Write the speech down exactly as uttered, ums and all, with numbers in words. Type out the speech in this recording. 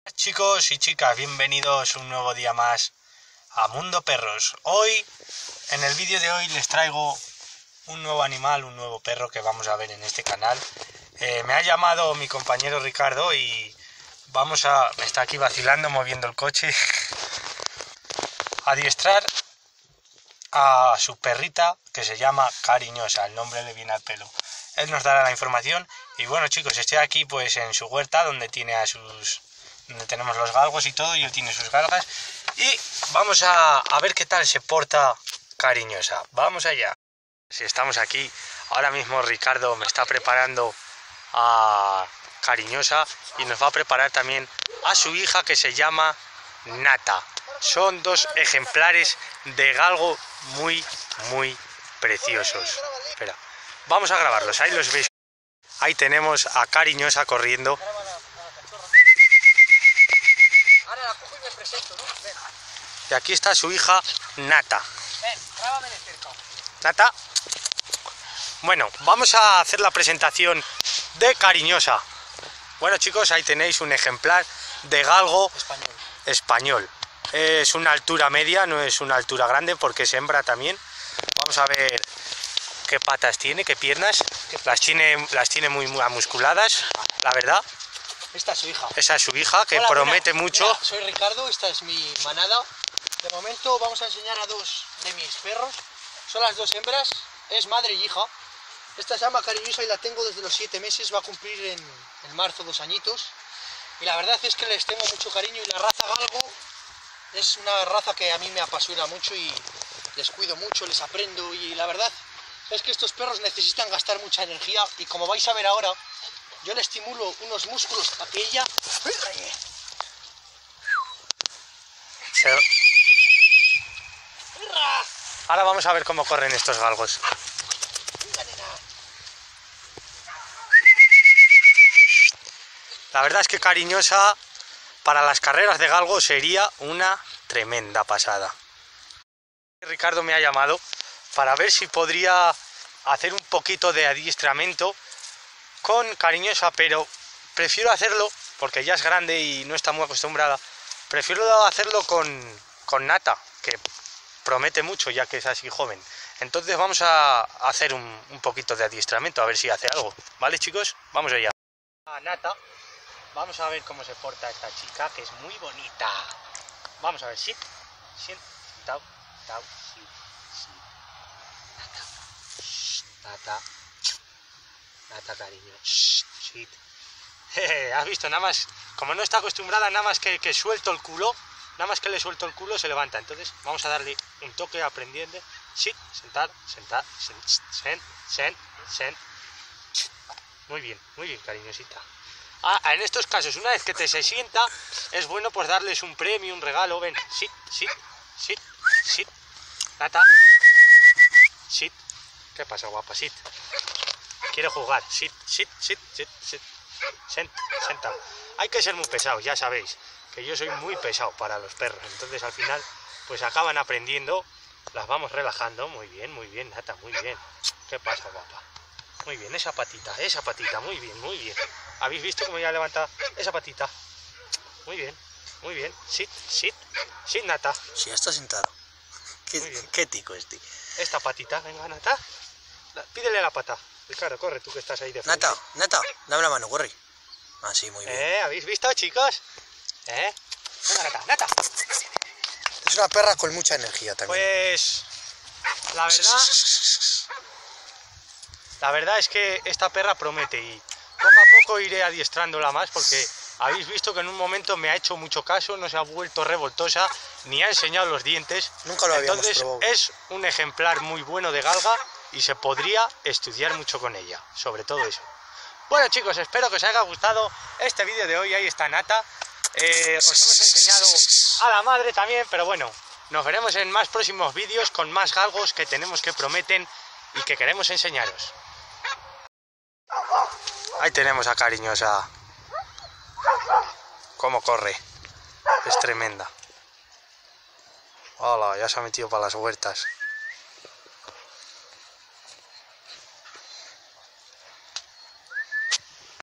Chicos y chicas, bienvenidos un nuevo día más a Mundo Perros. Hoy, en el vídeo de hoy, les traigo un nuevo animal, un nuevo perro que vamos a ver en este canal. Eh, me ha llamado mi compañero Ricardo y vamos a... me está aquí vacilando, moviendo el coche. A adiestrar a su perrita que se llama Cariñosa, el nombre le viene al pelo. Él nos dará la información. Y bueno, chicos, estoy aquí pues en su huerta donde tiene a sus... donde tenemos los galgos y todo, y él tiene sus galgas. Y vamos a, a ver qué tal se porta Cariñosa. Vamos allá. Si estamos aquí, ahora mismo Ricardo me está preparando a Cariñosa y nos va a preparar también a su hija que se llama Nata. Son dos ejemplares de galgo muy, muy preciosos. Espera, vamos a grabarlos, ahí los veis. Ahí tenemos a Cariñosa corriendo. Ahora la cojo y me presento, ¿no? Ven. Y aquí está su hija Nata. Ven, grábame de cerca. Nata. Bueno, vamos a hacer la presentación de Cariñosa. Bueno, chicos, ahí tenéis un ejemplar de galgo Español. español. Es una altura media, no es una altura grande porque es hembra también. Vamos a ver qué patas tiene, qué piernas. Las tiene, las tiene muy, muy musculadas, la verdad. Esta es su hija. Esa es su hija, que Hola, promete mira, mucho. mira, soy Ricardo, esta es mi manada. De momento vamos a enseñar a dos de mis perros. Son las dos hembras, es madre y hija. Esta se llama Cariñosa y la tengo desde los siete meses, va a cumplir en, en marzo dos añitos. Y la verdad es que les tengo mucho cariño, y la raza galgo es una raza que a mí me apasiona mucho y les cuido mucho, les aprendo, y la verdad es que estos perros necesitan gastar mucha energía, y como vais a ver ahora, yo le estimulo unos músculos para que ella... Se... Ahora vamos a ver cómo corren estos galgos. La verdad es que Cariñosa para las carreras de galgo sería una tremenda pasada. Ricardo me ha llamado para ver si podría hacer un poquito de adiestramiento con Cariñosa, pero prefiero hacerlo, porque ya es grande y no está muy acostumbrada, prefiero hacerlo con, con Nata, que promete mucho ya que es así joven. Entonces vamos a hacer un, un poquito de adiestramiento, a ver si hace algo. ¿Vale, chicos? Vamos allá. A Nata, vamos a ver cómo se porta esta chica, que es muy bonita. Vamos a ver, sit, sit, tau, tau, sit, sit. Nata, shh, Nata. Nata, cariño. Shh, sit. Jeje, has visto, nada más, como no está acostumbrada, nada más que, que suelto el culo, nada más que le suelto el culo se levanta. Entonces vamos a darle un toque aprendiendo. Sit, sentar, sentar, sen, sen, sen, sen. Muy bien, muy bien, cariñosita. Ah, en estos casos, una vez que te se sienta, es bueno pues darles un premio, un regalo. Ven, sit, sit, sit, sit. Nata. Sit. ¿Qué pasa, guapa? Sit. Quiere jugar. Sit, sit, sit, sit, sit. Sent, senta. Hay que ser muy pesado, ya sabéis, que yo soy muy pesado para los perros. Entonces al final, pues acaban aprendiendo, las vamos relajando. Muy bien, muy bien, Nata, muy bien. ¿Qué pasa, guapa? Muy bien, esa patita, esa patita, muy bien, muy bien. ¿Habéis visto cómo ya levanta esa patita? Muy bien, muy bien. Sit, sit, sit, Nata. Sí, ya está sentado. Qué, qué tico este. Esta patita, venga, Nata. Pídele la pata. Ricardo, corre, tú que estás ahí de frente. Nata, Nata, dame la mano, corre. Ah, sí, muy bien. ¿Eh? ¿Habéis visto, chicos? ¿Eh? Venga, Nata, Nata. Es una perra con mucha energía también. Pues... La verdad... La verdad es que esta perra promete y poco a poco iré adiestrándola más, porque habéis visto que en un momento me ha hecho mucho caso, no se ha vuelto revoltosa, ni ha enseñado los dientes. Nunca lo habíamos Entonces probado. Es un ejemplar muy bueno de galga y se podría estudiar mucho con ella, sobre todo eso. Bueno, chicos, espero que os haya gustado este vídeo de hoy. Ahí está Nata. Eh, os hemos enseñado a la madre también, pero bueno, nos veremos en más próximos vídeos con más galgos que tenemos, que prometen y que queremos enseñaros. Ahí tenemos a Cariñosa. Cómo corre. Es tremenda. Hola, ya se ha metido para las huertas.